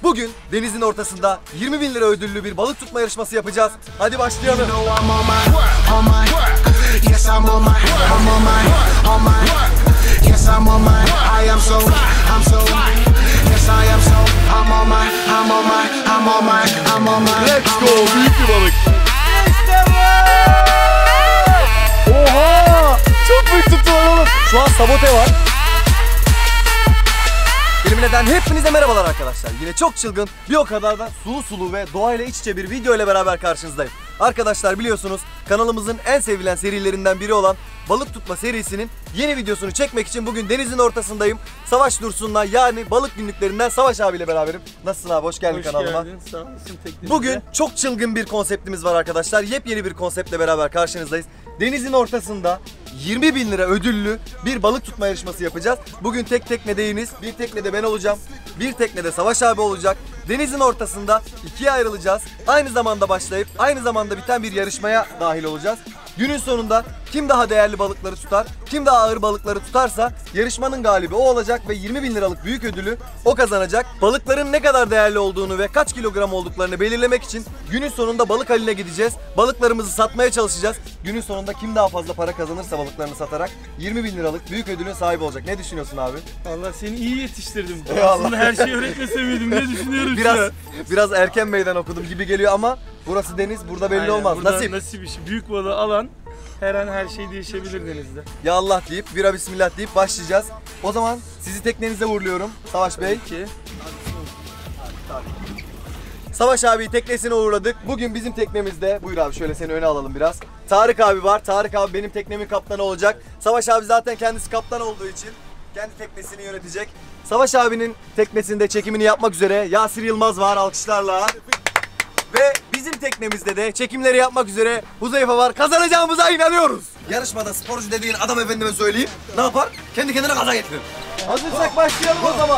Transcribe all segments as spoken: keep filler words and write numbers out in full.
Bugün denizin ortasında yirmi bin lira ödüllü bir balık tutma yarışması yapacağız. Hadi başlayalım. Let's go, büyük bir balık. İşte bu! Oha! Çok büyük tuttular oğlum. Şu an sabote var. Elimden hepinize merhabalar arkadaşlar. Yine çok çılgın, bir o kadar da sulu sulu ve doğayla iç içe bir video ile beraber karşınızdayım. Arkadaşlar biliyorsunuz kanalımızın en sevilen serilerinden biri olan balık tutma serisinin yeni videosunu çekmek için bugün denizin ortasındayım. Savaş Dursun'la, yani balık günlüklerinden Savaş abiyle beraberim. Nasılsın abi? Hoş geldin Hoş kanalıma. Geldin. Sağ olasın, bugün çok çılgın bir konseptimiz var arkadaşlar. Yepyeni bir konseptle beraber karşınızdayız. Denizin ortasında yirmi bin lira ödüllü bir balık tutma yarışması yapacağız. Bugün tek teknedeyiniz. Bir teknede ben olacağım. Bir teknede Savaş abi olacak. Denizin ortasında ikiye ayrılacağız. Aynı zamanda başlayıp aynı zamanda biten bir yarışmaya dahil olacağız. Günün sonunda kim daha değerli balıkları tutar, kim daha ağır balıkları tutarsa yarışmanın galibi o olacak ve yirmi bin liralık büyük ödülü o kazanacak. Balıkların ne kadar değerli olduğunu ve kaç kilogram olduklarını belirlemek için günün sonunda balık haline gideceğiz. Balıklarımızı satmaya çalışacağız. Günün sonunda kim daha fazla para kazanırsa balıklarını satarak yirmi bin liralık büyük ödülün sahibi olacak. Ne düşünüyorsun abi? Allah seni iyi yetiştirdim. Eyvallah. Aslında her şeyi öğretmese miydim diye düşünüyorum. Biraz biraz erken meydan okudum gibi geliyor ama burası deniz, burada belli Aynen, olmaz. burada Nasip. Nasip işi. Büyük balığı alan her an her şey değişebilir denizde. Ya Allah deyip, bira bismillah deyip başlayacağız. O zaman sizi teknenize uğurluyorum Savaş Bey. Peki. Savaş abiyi teknesine uğurladık. Bugün bizim teknemizde, buyur abi şöyle seni öne alalım biraz. Tarık abi var. Tarık abi benim teknemin kaptanı olacak. Savaş abi zaten kendisi kaptan olduğu için kendi teknesini yönetecek. Savaş abinin teknesinde çekimini yapmak üzere Yasir Yılmaz var, alkışlarla. Ve bizim teknemizde de çekimleri yapmak üzere Huzeyfe var. Kazanacağımıza inanıyoruz. Yarışmada sporcu dediğin adam efendime söyleyeyim, ne yapar? Kendi kendine gaza getirir. Hazırsak başlayalım o zaman.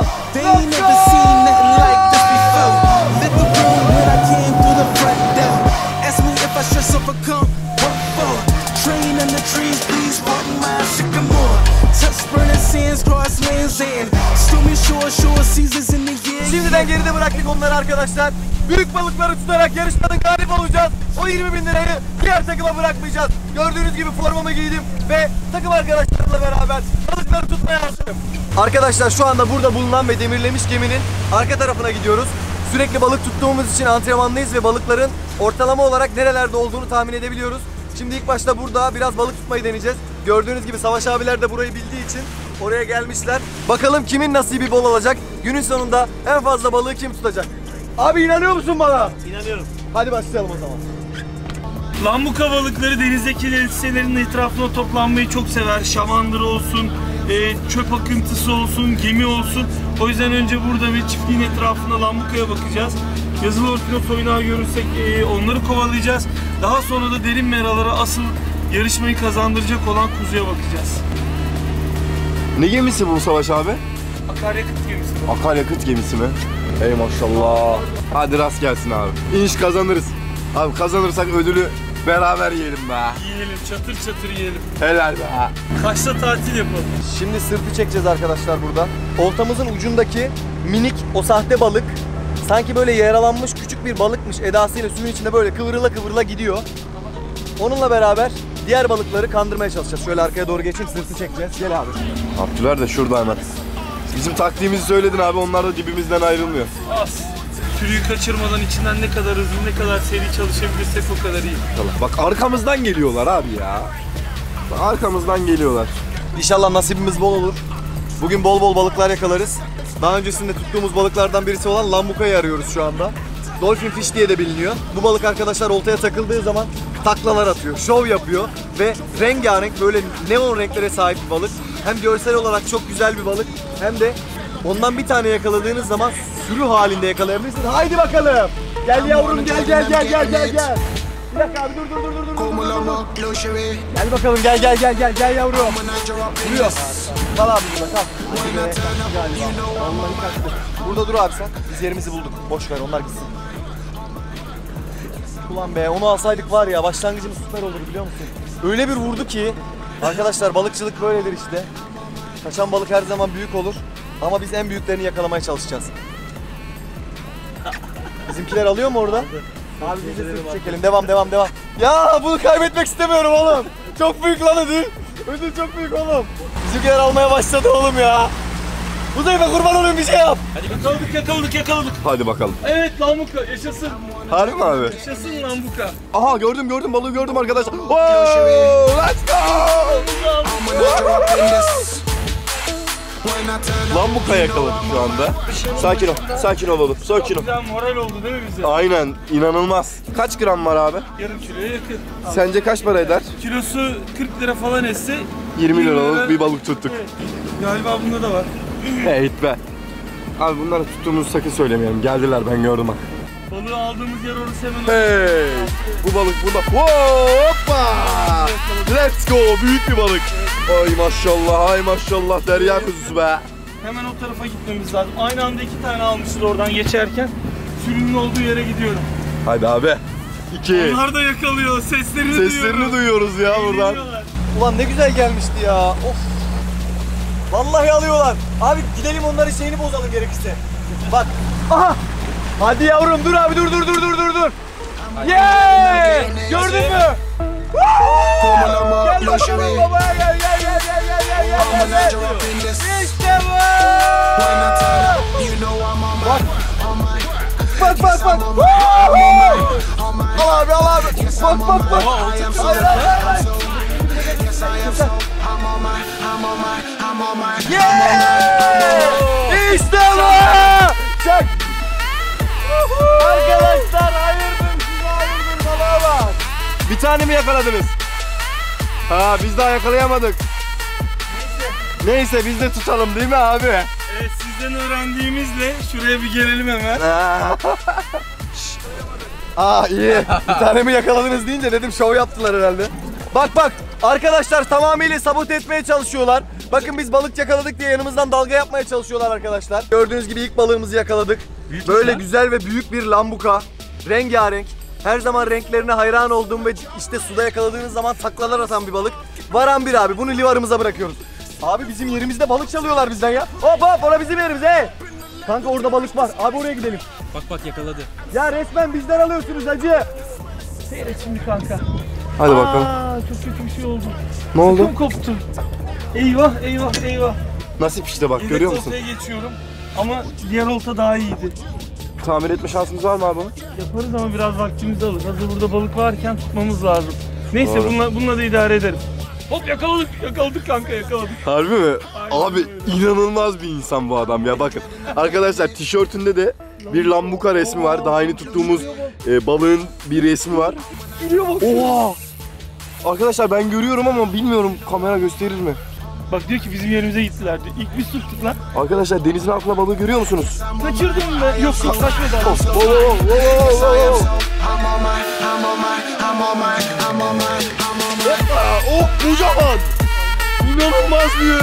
Şimdiden geride bıraktık onları arkadaşlar. Büyük balıkları tutarak yarışmanın galibi olacağız. O yirmi bin lirayı diğer takıma bırakmayacağız. Gördüğünüz gibi formamı giydim ve takım arkadaşlarımla beraber balıkları tutmaya hazırım. Arkadaşlar şu anda burada bulunan ve demirlemiş geminin arka tarafına gidiyoruz. Sürekli balık tuttuğumuz için antrenmanlıyız ve balıkların ortalama olarak nerelerde olduğunu tahmin edebiliyoruz. Şimdi ilk başta burada biraz balık tutmayı deneyeceğiz. Gördüğünüz gibi Savaş abiler de burayı bildiği için oraya gelmişler. Bakalım kimin nasibi bol olacak? Günün sonunda en fazla balığı kim tutacak? Abi inanıyor musun bana? İnanıyorum. Hadi başlayalım o zaman. Lambuka balıkları denizdeki elbiselerin etrafına toplanmayı çok sever. Şamandıra olsun, e, çöp akıntısı olsun, gemi olsun. O yüzden önce burada bir çiftliğin etrafında lambukaya bakacağız. Yazılı orkinos oynağı görürsek e, onları kovalayacağız. Daha sonra da derin meralara, asıl yarışmayı kazandıracak olan kuzuya bakacağız. Ne gemisi bu Savaş abi? Akaryakıt gemisi. Akaryakıt gemisi mi? Ey maşallah. Hadi rast gelsin abi. İnş kazanırız. Abi kazanırsak ödülü beraber yiyelim be. Yiyelim, çatır çatır yiyelim. Helal be. Kaçta tatil yapalım? Şimdi sırtı çekeceğiz arkadaşlar burada. Oltamızın ucundaki minik o sahte balık sanki böyle yaralanmış küçük bir balıkmış edasıyla suyun içinde böyle kıvrıla kıvrıla gidiyor. Onunla beraber diğer balıkları kandırmaya çalışacağız. Şöyle arkaya doğru geçeyim, sırtı çekeceğiz. Gel abi. Abdüler de şurada hemen. Bizim taktiğimizi söyledin abi, onlar da dibimizden ayrılmıyor. Az. Sürüyü kaçırmadan içinden ne kadar hızlı, ne kadar seri çalışabilirsek o kadar iyi. Bak arkamızdan geliyorlar abi ya. Bak, arkamızdan geliyorlar. İnşallah nasibimiz bol olur. Bugün bol bol balıklar yakalarız. Daha öncesinde tuttuğumuz balıklardan birisi olan lambukayı arıyoruz şu anda. Dolphin fish diye de biliniyor. Bu balık arkadaşlar oltaya takıldığı zaman taklalar atıyor, şov yapıyor ve rengarenk böyle neon renklere sahip bir balık. Hem görsel olarak çok güzel bir balık hem de ondan bir tane yakaladığınız zaman sürü halinde yakalayabilirsiniz. Haydi bakalım. Gel yavrum, gel gel gel gel gel gel. Bir dakika abi, dur dur dur dur dur. Gel bakalım, gel gel gel gel gel yavrum. Duruyor. Kal abi burada, kal. Vallahi kaçtı. Burada dur abi sen. Biz yerimizi bulduk. Boş ver, onlar gitsin. Ulan be, onu alsaydık var ya, başlangıcımız süper olur biliyor musun? Öyle bir vurdu ki. Arkadaşlar balıkçılık böyledir işte. Kaçan balık her zaman büyük olur. Ama biz en büyüklerini yakalamaya çalışacağız. Bizimkiler alıyor mu orada? Abi biz de sırt çekelim. Devam devam devam. Ya bunu kaybetmek istemiyorum oğlum. Çok büyük lan ödül. Ödül çok büyük oğlum. Bizimkiler almaya başladı oğlum ya. Huzeyfe kurban olayım bir şey yap. Hadi yakaladık yakaladık yakaladık. Hadi bakalım. Evet lambuka yaşasın. Harbi mi abi? Yaşasın lambuka. Aha gördüm gördüm balığı gördüm arkadaşlar. Wow, let's go! Lambuka yakaladık şu anda. Sakin ol, sakin ol oğlum, sakin ol. Güzel moral oldu değil mi bize? Aynen, inanılmaz. Kaç gram var abi? Yarım kiloya yakın. Sence kaç para eder? Kilosu kırk lira falan etse yirmi liralık bir balık tuttuk. Evet. Galiba bunda da var. Evet be. Abi bunları tuttuğumuzu sakın söylemeyelim. Geldiler ben gördüm bak. Balığı aldığımız yer orası hemen. Hey! Bu balık burada. Hoppa! Let's go! Büyük bir balık. Ay maşallah, ay maşallah derya kuzusu be. Hemen o tarafa gitmemiz lazım. Aynı anda iki tane almışız oradan geçerken. Sürünün olduğu yere gidiyorum. Hadi abi. İki. Onlar da yakalıyor. Seslerini, Seslerini duyuyorum. duyuyoruz ya buradan. Eğleniyorlar. Ulan ne güzel gelmişti ya. Of. Vallahi alıyorlar. Abi gidelim onların şeyini bozalım gerekirse. Bak. Aha. Hadi yavrum dur abi dur dur dur dur dur dur. Yeah! Gördün mü? Gel bakalım babaya gel gel gel gel gel gel gel gel. İşte bu. Bak. Bak bak bak. Al abi al abi. Bak bak bak. Hayır hayır hayır. Yeah! İşte bu. Çak. Arkadaşlar hayırdır size hayırdır balığa bak. Bir tane mi yakaladınız? Ha biz daha yakalayamadık. Neyse biz de tutalım değil mi abi? Evet sizden öğrendiğimizle şuraya bir gelelim hemen. Aa iyi. Bir tane mi yakaladınız deyince dedim şov yaptılar herhalde. Bak bak arkadaşlar tamamıyla sabote etmeye çalışıyorlar. Bakın biz balık yakaladık diye yanımızdan dalga yapmaya çalışıyorlar arkadaşlar. Gördüğünüz gibi ilk balığımızı yakaladık. Büyük Böyle güzel. güzel ve büyük bir lambuka. Rengarenk. Her zaman renklerine hayran olduğum ve işte suda yakaladığınız zaman taklalar atan bir balık. Varan bir abi. Bunu livarımıza bırakıyoruz. Abi bizim yerimizde balık çalıyorlar bizden ya. Hop hop orada bizim yerimiz he. Kanka orada balık var. Abi oraya gidelim. Bak bak yakaladı. Ya resmen bizden alıyorsunuz hacı. Seyret şimdi kanka. Hadi bakalım. Aa, çok kötü bir şey oldu. Ne oldu? Takım koptu. Eyvah eyvah eyvah. Nasip işte bak görüyor musun? Yedek geçiyorum. Ama diğer olta daha iyiydi. Tamir etme şansımız var mı abi? Yaparız ama biraz vaktimizi alır. Hazır burada balık varken tutmamız lazım. Neyse Doğru. bununla, bununla da idare ederim. Hop yakaladık, yakaladık kanka yakaladık. Harbi mi? Aynen Abi öyle. inanılmaz bir insan bu adam ya bakın. Arkadaşlar tişörtünde de bir lambuka resmi var. Daha yeni tuttuğumuz e, balığın bir resmi var. Geliyor bak. Oha! Arkadaşlar ben görüyorum ama bilmiyorum kamera gösterir mi? Bak diyor ki bizim yerimize gittiler diyor. İlk biz tuttuk lan. Arkadaşlar denizin altında balığı görüyor musunuz? Kaçırdım be. Yok yok kaçmadı adam. Oh, oh, oh, oh, oh, oh. Hoppa! Oh kocaman! İnanılmaz büyük!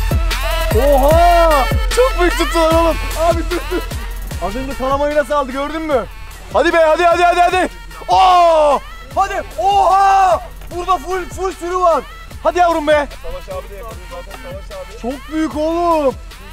Oha! Çok büyük tuttular oğlum. Abi tut tut. Az önce kalamayı nasıl aldı gördün mü? Hadi be hadi hadi hadi hadi. Oo! Hadi. Oha! Burada full full sürü var. Hadi yavrum be. Savaş abi de yakalıyor zaten Savaş abi. Çok büyük oğlum.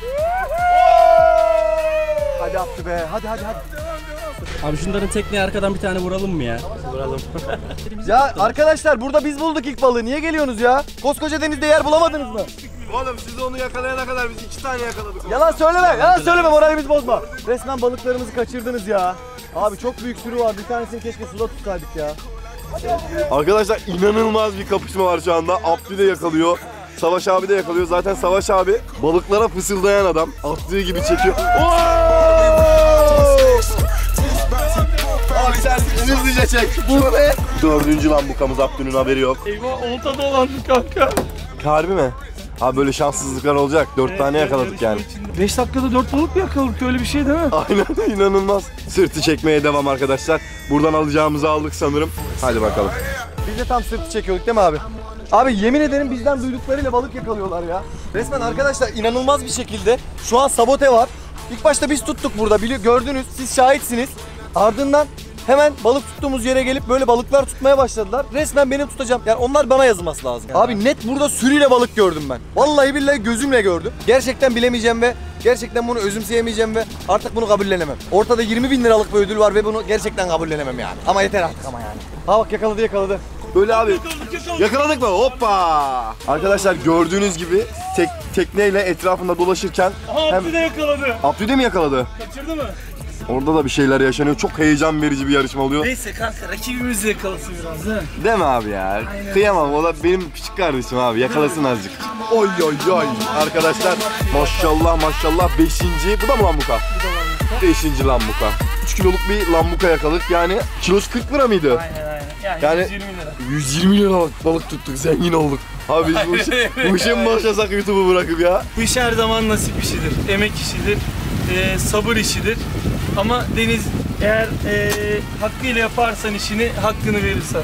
Hadi attı be. Hadi hadi hadi. Abi şunların tekneye arkadan bir tane vuralım mı ya? Vuralım. Ya arkadaşlar burada biz bulduk ilk balığı. Niye geliyorsunuz ya? Koskoca denizde yer bulamadınız mı? Oğlum siz onu yakalayana kadar biz iki tane yakaladık. Yalan söyleme. Yalan söyleme. Moralimizi bozma. Resmen balıklarımızı kaçırdınız ya. Abi çok büyük sürü var. Bir tanesini keşke suda tutsaydık ya. Arkadaşlar inanılmaz bir kapışma var şu anda. Abdü de yakalıyor. Savaş abi de yakalıyor. Zaten Savaş abi balıklara fısıldayan adam. Attığı gibi çekiyor. Abi sen hızlıca çek. Bu ne? Dördüncü lambukamız Abdü'nün haberi yok. Eyvah olta dolandı kanka. Harbi mi? Abi böyle şanssızlıklar olacak. Dört tane yakaladık yani. beş dakikada dört balık mı yakaladık öyle bir şey değil mi? Aynen inanılmaz. Sırtı çekmeye devam arkadaşlar. Buradan alacağımızı aldık sanırım. Hadi bakalım. Biz de tam sırtı çekiyorduk değil mi abi? Abi yemin ederim bizden duyduklarıyla balık yakalıyorlar ya. Resmen arkadaşlar inanılmaz bir şekilde şu an sabote var. İlk başta biz tuttuk burada biliyor gördünüz siz şahitsiniz. Ardından Hemen balık tuttuğumuz yere gelip böyle balıklar tutmaya başladılar. Resmen benim tutacağım. Yani onlar bana yazılması lazım. Abi net burada sürüyle balık gördüm ben. Vallahi billahi gözümle gördüm. Gerçekten bilemeyeceğim ve gerçekten bunu özümseyemeyeceğim ve artık bunu kabullenemem. Ortada yirmi bin liralık bir ödül var ve bunu gerçekten kabullenemem yani. Ama yeter artık ama yani. Ha bak yakaladı yakaladı. Böyle abi. Yakaladık mı? Hoppa! Arkadaşlar gördüğünüz gibi tek, tekneyle etrafında dolaşırken Aha hem Abdü de yakaladı. Abdü de mi yakaladı? Kaçırdı mı? Orada da bir şeyler yaşanıyor. Çok heyecan verici bir yarışma oluyor. Neyse kanka rakibimiz de yakalasın biraz değil mi? Değil mi abi ya? Aynen. Kıyamam. O da benim küçük kardeşim abi. Yakalasın azıcık. Oy oy oy. Arkadaşlar maşallah maşallah beşinci. Bu da mı lambuka? Bu da var. beşinci lambuka. üç kiloluk bir lambuka yakaladık. Yani kilosu kırk lira mıydı? Aynen aynen. Yani, Yani yüz yirmi lira. yüz yirmi lira balık tuttuk. Zengin olduk. Abi biz bu işe, bu işe mi başlasak YouTube'u bırakıp ya? Bu iş her zaman nasip işidir, emek işidir, e, sabır işidir. Ama Deniz eğer e, hakkıyla yaparsan işini hakkını verir sana.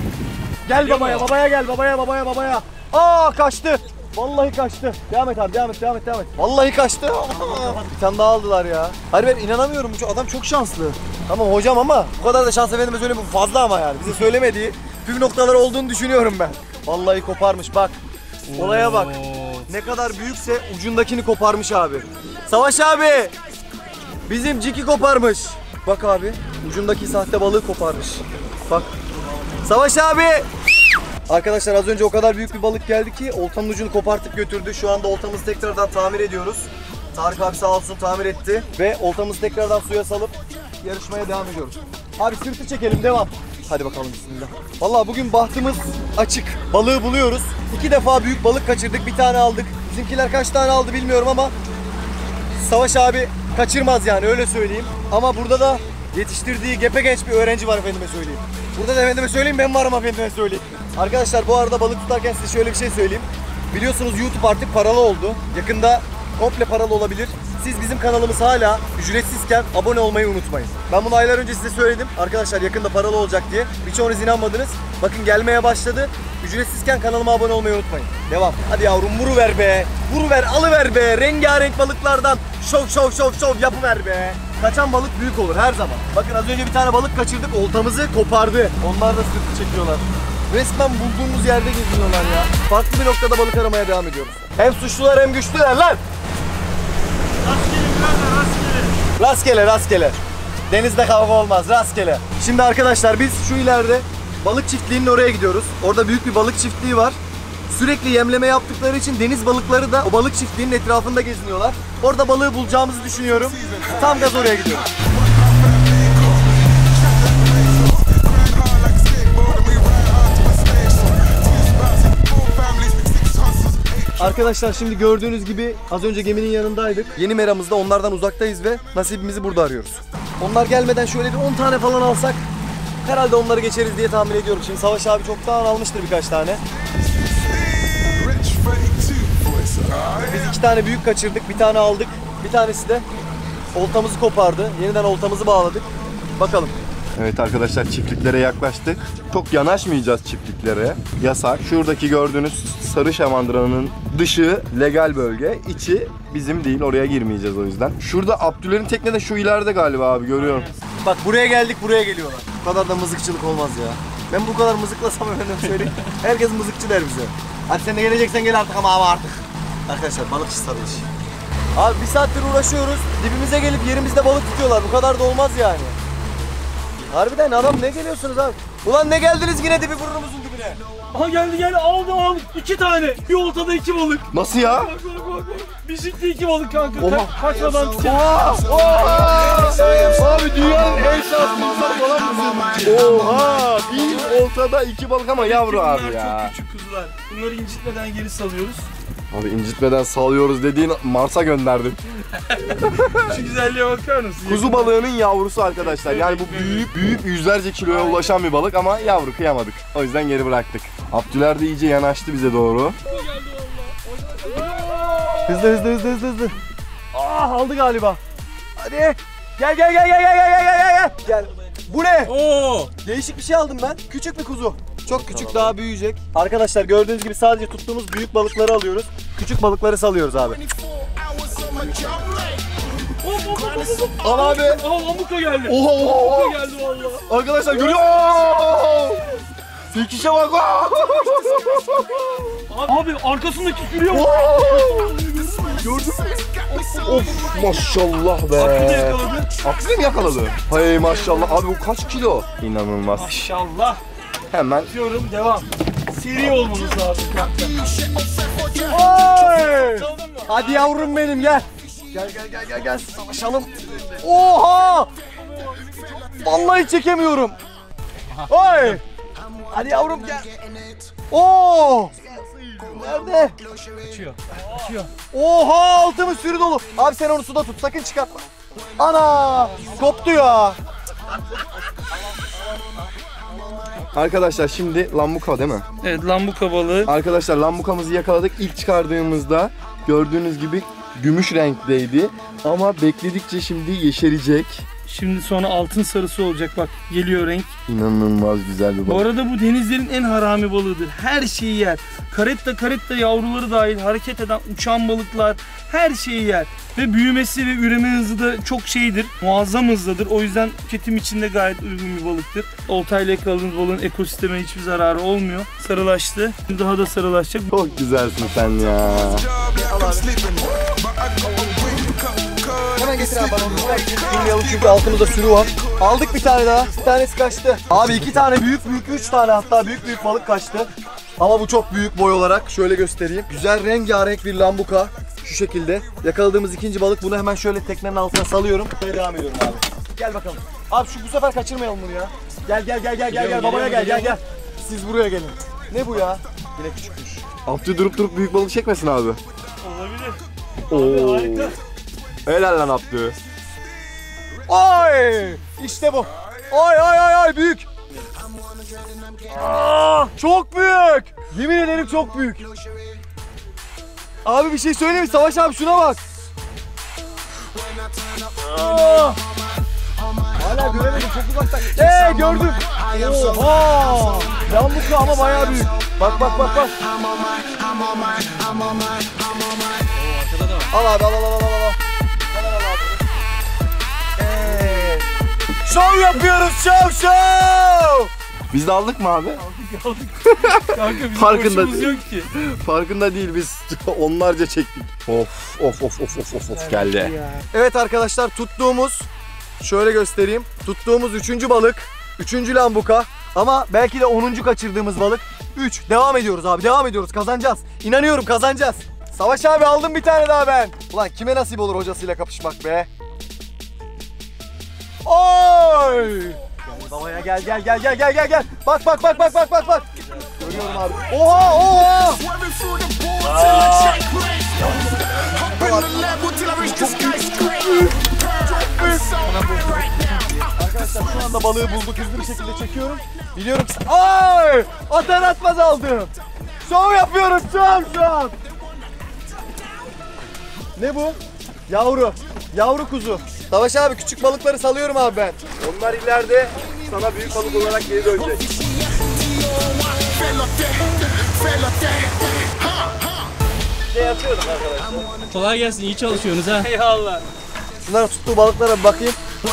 Gel babaya, babaya gel, babaya, babaya, babaya. Aa kaçtı. Vallahi kaçtı. Devam et abi, devam et, devam et, devam et. Vallahi kaçtı. Bir tane daha aldılar ya. Hayır ben inanamıyorum. Bu adam çok şanslı. Tamam hocam ama bu kadar da şans efendime söyleyeyim bu fazla ama yani. Bize söylemediği püf noktaları olduğunu düşünüyorum ben. Vallahi koparmış bak. Olaya bak. Ne kadar büyükse ucundakini koparmış abi. Savaş abi. Bizim Ciki koparmış. Bak abi ucundaki sahte balığı koparmış. Bak. Savaş abi. Arkadaşlar az önce o kadar büyük bir balık geldi ki oltanın ucunu kopartıp götürdü. Şu anda oltamızı tekrardan tamir ediyoruz. Tarık abi sağ olsun tamir etti. Ve oltamızı tekrardan suya salıp yarışmaya devam ediyoruz. Abi sırtı çekelim devam. Hadi bakalım bismillah. Vallahi bugün bahtımız açık. Balığı buluyoruz. İki defa büyük balık kaçırdık. Bir tane aldık. Bizimkiler kaç tane aldı bilmiyorum ama Savaş abi kaçırmaz yani öyle söyleyeyim. Ama burada da yetiştirdiği gepegenç bir öğrenci var efendime söyleyeyim. Burada da efendime söyleyeyim ben varım efendime söyleyeyim. Arkadaşlar bu arada balık tutarken size şöyle bir şey söyleyeyim. Biliyorsunuz YouTube artık paralı oldu. Yakında komple paralı olabilir. Siz bizim kanalımız hala ücretsizken abone olmayı unutmayın. Ben bunu aylar önce size söyledim. Arkadaşlar yakında paralı olacak diye. Birçoğunuz inanmadınız. Bakın gelmeye başladı. Ücretsizken kanalıma abone olmayı unutmayın. Devam. Hadi yavrum vuruver be. Vuruver alıver be. Rengarenk balıklardan şov şov şov şov yapıver be. Kaçan balık büyük olur her zaman. Bakın az önce bir tane balık kaçırdık. Oltamızı kopardı. Onlar da sırtı çekiyorlar. Resmen bulduğumuz yerde geziyorlar ya. Farklı bir noktada balık aramaya devam ediyoruz. Hem suçlular hem güçlüler lan. Rastgele birader rastgele. Rastgele rastgele. Denizde kavga olmaz rastgele. Şimdi arkadaşlar biz şu ileride balık çiftliğinin oraya gidiyoruz. Orada büyük bir balık çiftliği var. Sürekli yemleme yaptıkları için deniz balıkları da o balık çiftliğinin etrafında geziniyorlar. Orada balığı bulacağımızı düşünüyorum. Tam gaz oraya gidiyoruz. Arkadaşlar şimdi gördüğünüz gibi az önce geminin yanındaydık. Yeni meramızda onlardan uzaktayız ve nasibimizi burada arıyoruz. Onlar gelmeden şöyle bir on tane falan alsak herhalde onları geçeriz diye tahmin ediyorum. Şimdi Savaş abi çoktan almıştır birkaç tane. Biz iki tane büyük kaçırdık, bir tane aldık. Bir tanesi de oltamızı kopardı. Yeniden oltamızı bağladık. Bakalım. Evet arkadaşlar çiftliklere yaklaştık. Çok yanaşmayacağız çiftliklere. Yasak. Şuradaki gördüğünüz sarı şamandıranın dışı legal bölge. İçi bizim değil. Oraya girmeyeceğiz o yüzden. Şurada Abdüller'in tekne de şu ileride galiba abi görüyorum. Bak buraya geldik buraya geliyorlar. Bu kadar da mızıkçılık olmaz ya. Ben bu kadar mızıklasam efendim söyleyeyim. Herkes mızıkçı der bize. Hadi sen de geleceksen gel artık ama, ama artık. Arkadaşlar balıkçı sarılış. Abi bir saattir uğraşıyoruz. Dibimize gelip yerimizde balık tutuyorlar. Bu kadar da olmaz yani. Harbiden adam ne geliyorsunuz abi? Ulan ne geldiniz yine dibi burnumuzun dibine. Aha geldi geldi aldı aldı. İki tane. Bir oltada iki balık. Nasıl ya? Bak bak bak. Bir şekli iki balık kanka. Oha. Ka kaçmadan tutacak. Oha! Oha! Abi dünyanın en şanslı insanı olan mısın? Oha! Bir oltada iki balık ama yavru abi Bunlar ya. çok küçük kuzular. Bunları incitmeden geri salıyoruz. Abi incitmeden salıyoruz dediğin Mars'a gönderdin. Şu güzelliğe bakar mısın? Kuzu balığının yavrusu arkadaşlar. Yani bu büyük büyük yüzlerce kiloya ulaşan bir balık ama yavru kıyamadık. O yüzden geri bıraktık. Abdüler de iyice yanaştı bize doğru. Hızlı hızlı hızlı hızlı hızlı. Ah aldı galiba. Hadi. Gel gel gel gel gel gel gel gel. Gel. Bu ne? Oo! Değişik bir şey aldım ben. Küçük bir kuzu. Çok küçük daha büyüyecek. Arkadaşlar gördüğünüz gibi sadece tuttuğumuz büyük balıkları alıyoruz. Küçük balıkları salıyoruz abi. hop hop hop hop. Al abi. Aha lambuka geldi. Oha oha. Lambuka geldi valla. Arkadaşlar görüyor. Sekişe bak. Abi arkasındaki sürüyor. Gördün mü? Of maşallah be. Hakkını yakaladı. Aksine mi yakaladı? Hay maşallah. Abi bu kaç kilo? İnanılmaz. Maşallah. Hemen. Diyorum devam. Seri olmamız lazım kanka. Oy! Hadi yavrum benim gel. Gel gel gel gel gel savaşalım. Oha! Vallahi çekemiyorum. Oy! Hadi yavrum gel. Oo! Nerede? Kaçıyor. Kaçıyor. Oha altımı sürü dolu. Abi sen onu suda tut sakın çıkartma. Ana! Koptu ya. Arkadaşlar şimdi lambuka değil mi? Evet lambuka balığı. Arkadaşlar lambukamızı yakaladık. İlk çıkardığımızda gördüğünüz gibi gümüş renkteydi. Ama bekledikçe şimdi yeşerecek. Şimdi sonra altın sarısı olacak bak geliyor renk. İnanılmaz güzel bir Bu balık. arada bu denizlerin en harami balığıdır. Her şeyi yer. Karetta karetta yavruları dahil hareket eden uçan balıklar her şeyi yer. Ve büyümesi ve üreme hızı da çok şeydir. Muazzam hızlıdır. O yüzden tüketim için de gayet uygun bir balıktır. Oltayla yakaladığınız balığın ekosisteme hiçbir zararı olmuyor. Sarılaştı. Daha da sarılaşacak. Çok güzelsin sen ya. Hemen getir abi bana onu. Bilmiyorum çünkü altımızda sürü var. Aldık bir tane daha. Bir tanesi kaçtı. Abi iki tane büyük büyük, üç tane hatta büyük büyük balık kaçtı. Ama bu çok büyük boy olarak. Şöyle göstereyim. Güzel rengarenk bir lambuka. Şu şekilde. Yakaladığımız ikinci balık. Bunu hemen şöyle teknenin altına salıyorum. Böyle devam ediyorum abi. Gel bakalım. Abi şu bu sefer kaçırmayalım bunu ya. Gel gel gel gel gel gel babaya gel gel gel. Siz buraya gelin. Ne bu ya? Yine küçükmüş. Abdü durup durup büyük balık çekmesin abi. Olabilir. Oo. Harika. Helal lan Abdü. Ay! İşte bu. Ay ay ay ay büyük. Aa, çok büyük. Yemin ederim çok büyük. Abi bir şey söyleyeyim mi? Savaş abi şuna bak. Aa! Hala göremedim çok uzaktan. Eee gördüm. Oha! Yamuklu ama bayağı büyük. Bak bak bak bak. Al abi al al al al al. Ee, şov yapıyoruz şov şov. Biz de aldık mı abi? Kanka bizim Farkında boşumuz değil. yok ki. Farkında değil biz onlarca çektik. Of of of of of of of geldi. Evet arkadaşlar tuttuğumuz şöyle göstereyim. Tuttuğumuz üçüncü balık. Üçüncü lambuka. Ama belki de onuncu kaçırdığımız balık. Üç. Devam ediyoruz abi devam ediyoruz kazanacağız. İnanıyorum kazanacağız. Savaş abi aldım bir tane daha ben. Ulan kime nasip olur hocasıyla kapışmak be. Oy! Gel babaya gel gel gel gel gel gel gel. Bak bak bak bak bak bak bak. Görüyorum abi. Oha oha! Arkadaşlar şu anda balığı bulduk hızlı bir şekilde çekiyorum. Biliyorum ki ay! Atar atmaz aldım. Şov yapıyorum şov şov. Ne bu? Yavru. Yavru kuzu. Savaş abi küçük balıkları salıyorum abi ben. Onlar ileride sana büyük balık olarak geri dönecek. Ne yapıyorduk arkadaşlar? Kolay gelsin, iyi çalışıyorsunuz ha. Eyvallah. Şunların tuttuğu balıklara bir bakayım.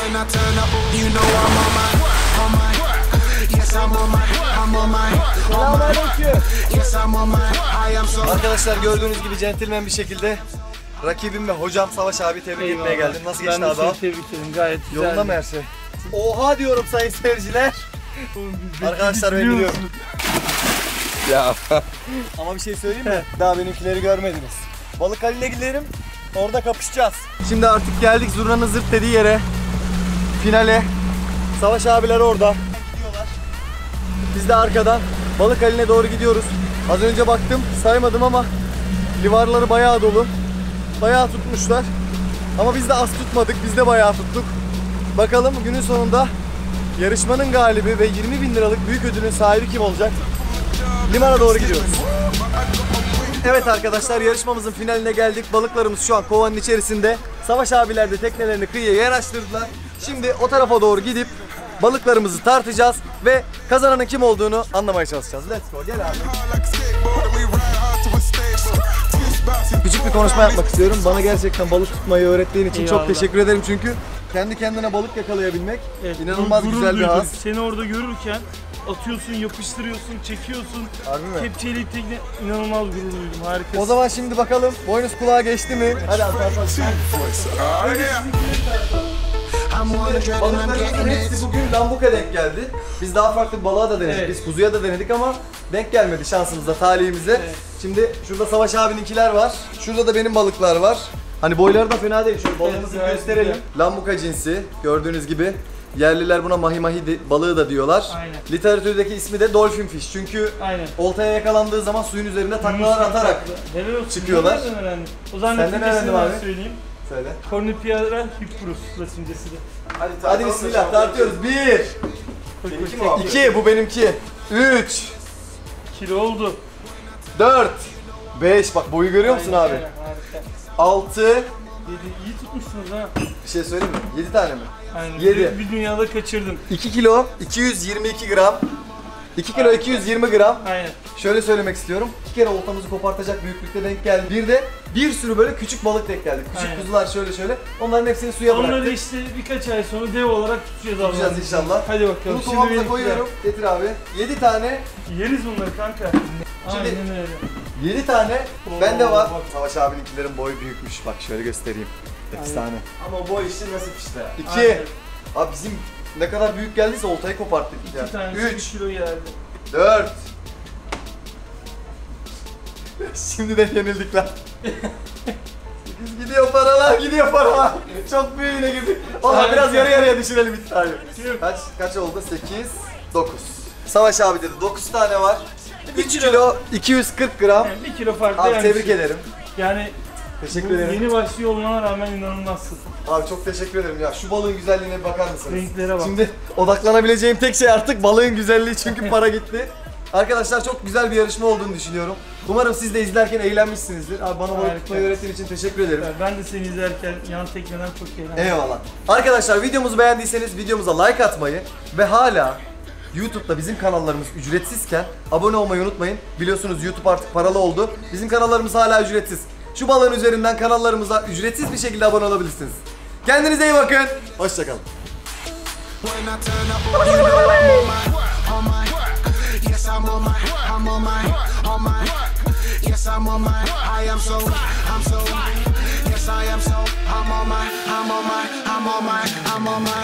Selamünaleyküm. Arkadaşlar gördüğünüz gibi centilmen bir şekilde rakibim ve hocam Savaş abi tebrik Eyvallah. etmeye geldim. Nasıl Ben geçti de abi? seni tebrik ederim gayet güzel. Yolunda mı her şey? Oha diyorum sayın seyirciler. Arkadaşlar ben biliyorum. Ya. Ama bir şey söyleyeyim mi? Daha benimkileri görmediniz. Balık Halil'e gidelim. Orada kapışacağız. Şimdi artık geldik zurnanın zırt dediği yere. Finale. Savaş abiler orada. Gidiyorlar. Biz de arkadan Balık Halil'e doğru gidiyoruz. Az önce baktım saymadım ama livarları bayağı dolu. Bayağı tutmuşlar. Ama biz de az tutmadık. Biz de bayağı tuttuk. Bakalım günün sonunda yarışmanın galibi ve yirmi bin liralık büyük ödülün sahibi kim olacak? Limana doğru gidiyoruz. Evet arkadaşlar yarışmamızın finaline geldik. Balıklarımız şu an kovanın içerisinde. Savaş abiler de teknelerini kıyıya yanaştırdılar. Şimdi o tarafa doğru gidip balıklarımızı tartacağız ve kazananın kim olduğunu anlamaya çalışacağız. Let's go gel abi. Küçük bir konuşma yapmak istiyorum. Bana gerçekten balık tutmayı öğrettiğin için Eyvallah. çok teşekkür ederim çünkü kendi kendine balık yakalayabilmek Evet, inanılmaz gurur güzel bir duydum. haz. Seni orada görürken atıyorsun, yapıştırıyorsun, çekiyorsun. Harbi mi? Kepçeyle tekne inanılmaz gurur duydum. Harikasın. O zaman şimdi bakalım boynuz kulağa geçti mi? Hadi abi tartalım. Balıklarımızın hepsi bugün lambuka denk geldi. Biz daha farklı bir balığa da denedik. Evet. Biz kuzuya da denedik ama denk gelmedi şansımıza, talihimize. Evet. Şimdi şurada Savaş abininkiler var. Şurada da benim balıklar var. Hani boyları da fena değil. Şöyle balığımızı Evet, gösterelim. güzel. Lambuka cinsi gördüğünüz gibi. Yerliler buna mahi mahi de- balığı da diyorlar. Aynen. Literatürdeki ismi de dolphin fish. Çünkü Aynen. oltaya yakalandığı zaman suyun üzerinde taklalar atarak Helal olsun. çıkıyorlar. Nereden öğrendin? O zaman Senden neticesini öğrendim ben abi. söyleyeyim. söyle. Cornipiara hippurus latincesi de. Hadi, Hadi bismillah tartıyoruz. Bir, Seninki mi abi? iki, bu benimki. Üç, Kilo oldu. dört, beş. Bak boyu görüyor musun Aynen, abi? aynen, harika. Altı, Yedi, iyi tutmuşsunuz ha. bir şey söyleyeyim mi? Yedi tane mi? Aynen. Yedi. Bir, bir dünyada kaçırdın. iki kilo, iki yüz yirmi iki gram. iki kilo iki yüz yirmi gram. Aynen. Şöyle söylemek istiyorum. İki kere oltamızı kopartacak büyüklükte denk geldi. Bir de bir sürü böyle küçük balık denk geldi. Küçük Aynen. kuzular şöyle şöyle. Onların hepsini suya Onları bıraktık. işte birkaç ay sonra dev olarak tutacağız Allah'ım. Tutacağız inşallah. Hadi bakalım. Bunu kovamıza benimkiler. koyuyorum. Getir abi. yedi tane. Yeriz bunları kanka. Şimdi- Aynen öyle. yedi tane. Oo, Bende var. bak. Savaş abininkilerin boyu büyükmüş. Bak şöyle göstereyim. Efsane. Ama boy işi nasip işte. İki. Aynen. Abi bizim ne kadar büyük geldiyse oltayı koparttık. İki Yani. tane Üç. üç kilo geldi. Dört. Şimdiden yenildik lan. Sekiz gidiyor paralar, gidiyor paralar. Çok büyüğüne girdik. Valla biraz yarı yarıya düşürelim bir tane. Yok. Kaç kaç oldu? sekiz, dokuz. Savaş abi dedi dokuz tane var. üç kilo iki yüz kırk gram. Yani bir kilo farklı Abi yani. tebrik ederim. Yani Teşekkür bu ederim. yeni başlıyor olmana rağmen inanılmazsın. Abi çok teşekkür ederim ya. Şu balığın güzelliğine bir bakar mısınız? Renklere bak. Şimdi odaklanabileceğim tek şey artık balığın güzelliği çünkü para gitti. Arkadaşlar çok güzel bir yarışma olduğunu düşünüyorum. Umarım siz de izlerken eğlenmişsinizdir. Abi bana balık Harika. tutmayı öğrettiğin için teşekkür ederim. Ben de seni izlerken yan tekneden çok eğlendim. Eyvallah. Arkadaşlar videomuzu beğendiyseniz videomuza like atmayı ve hala YouTube'da bizim kanallarımız ücretsizken abone olmayı unutmayın. Biliyorsunuz YouTube artık paralı oldu. Bizim kanallarımız hala ücretsiz. Şu balığın üzerinden kanallarımıza ücretsiz bir şekilde abone olabilirsiniz. Kendinize iyi bakın. Hoşçakalın. When I turn up, you know I'm on my, on my. Yes, I'm on my, I'm on my, on my. Yes, I'm on my, I am so, I'm so. Yes, I am so, I'm on my, I'm on my, I'm on my, I'm on my.